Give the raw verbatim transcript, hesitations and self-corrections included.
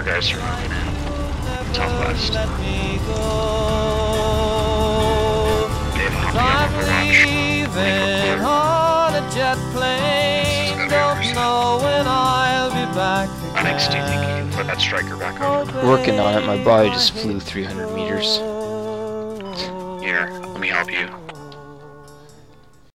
guys are moving in. Southwest. Dave, I'll be leaving on a jet plane. Don't know when I'll be back again. Onyx, do you think you can put that striker back on? Working on it. My body just flew three hundred meters. Here, let me help you.